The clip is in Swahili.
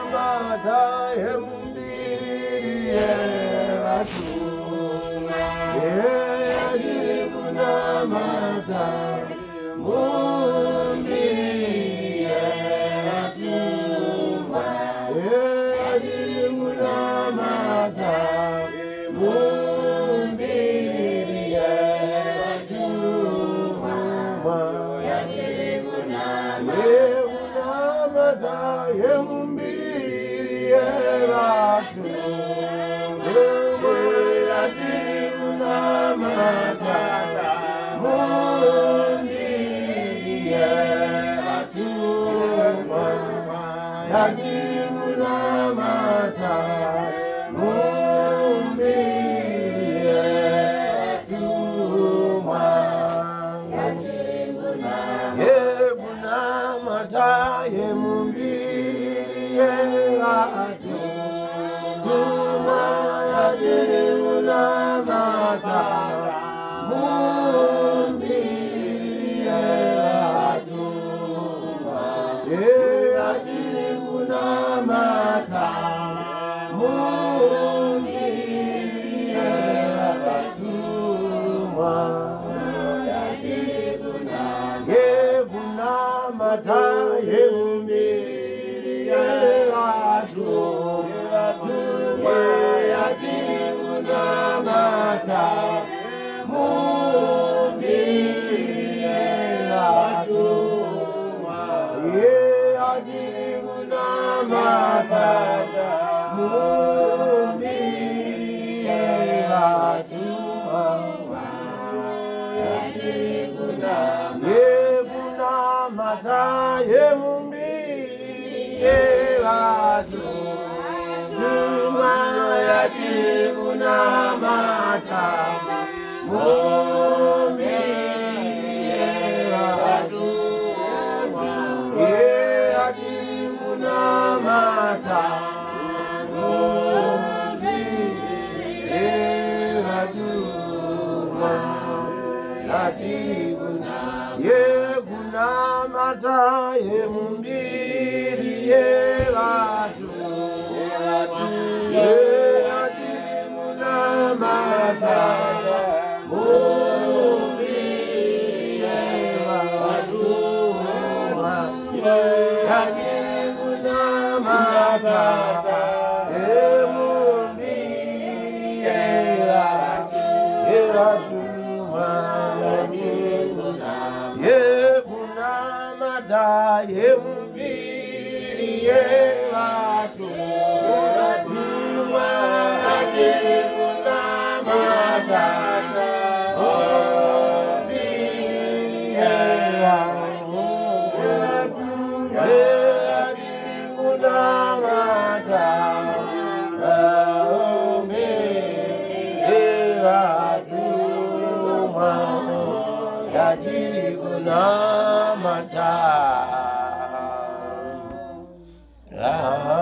kunamata yemumbiri yeVatumwa yatiri kunamata Mumbiri yeVatumwa yatiri kunamata Mumbiri yeVatumwa yatiri kunamata yemumbiri yeVatumwa yatiri kunamata Mumbiri yeVatumwa yatiri kunamata Mumbiri yeVatumwa yekunamata yemumbiri yeVatumwa yatiri kunamata Mumbiri yeVatumwa yatiri kunamata Mumbiri yeVatumwa yekunamata yemumbiri yeVatumwa yatiri kunamata Mumbiri yeVatumwa yatiri kunamata Mumbiri yeVatumwa yatiri kunamata yemumbiri yeVatumwa yatiri kunamata Mumbiri yeVatumwa yatiri kunamata Mumbiri yeVatumwa yatiri yekunamata yemumbiri yeVatumwa yatiri kunamata Mumbiri yeVatumwa yatiri kunamata yemumbiri yeVatumwa yekunamata yemumbiri yeVatumwa yatiri kunamata Mumbiri yeVatumwa yatiri kunamata Mumbiri yeVatumwa yatiri kunamata